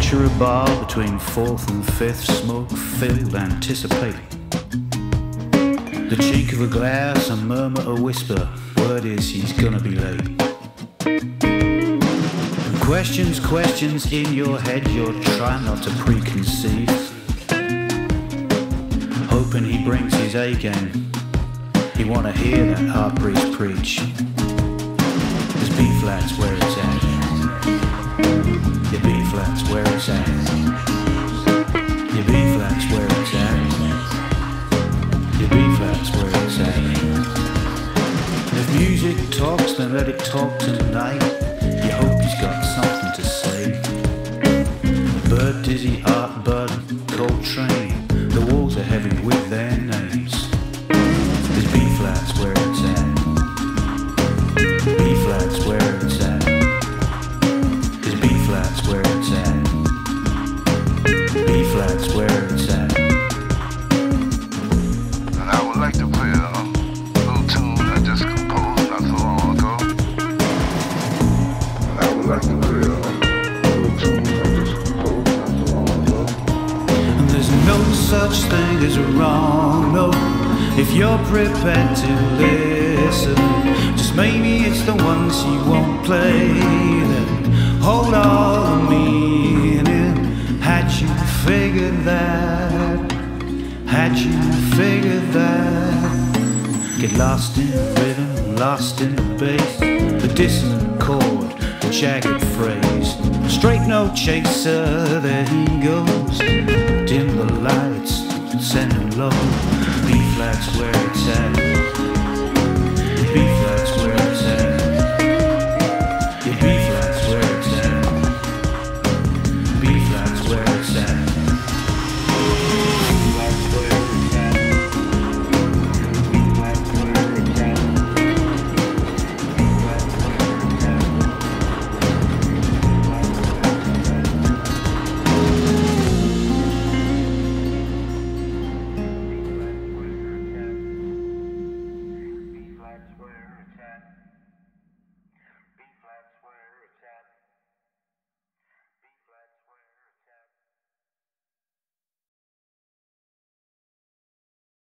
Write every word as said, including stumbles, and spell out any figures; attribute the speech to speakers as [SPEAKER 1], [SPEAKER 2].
[SPEAKER 1] Picture a bar between fourth and fifth, smoke-filled, anticipating. The chink of a glass, a murmur, a whisper. Word is he's gonna be late. And questions, questions in your head, you're trying not to preconceive. Hoping he brings his A game. You wanna hear that hard priest preach. There's B-flats where it's at. Your B-flats where it's at. Your B-flats where it's at. Your B-flats where it's at. If music talks, then let it talk tonight. You hope he's got something to say. Bird Dizzy, Art Bud, Coltrane. The walls are heavy with their names. There's B-flats where it's at. B-flats where it's at. There's B-flats where it's at. B-flats where it's at.
[SPEAKER 2] And I would like to play a little tune I just composed not so long ago. And I would like to play a little tune I just composed not so long ago.
[SPEAKER 1] And there's no such thing as a wrong note if you're prepared to listen. Just maybe it's the ones you won't play that hold all the meaning. Had you figured that? Had you figured that? Get lost in the rhythm, lost in the bass, the dissonant chord, the jagged phrase. Straight note chaser, there he goes. Dim the lights, send him low.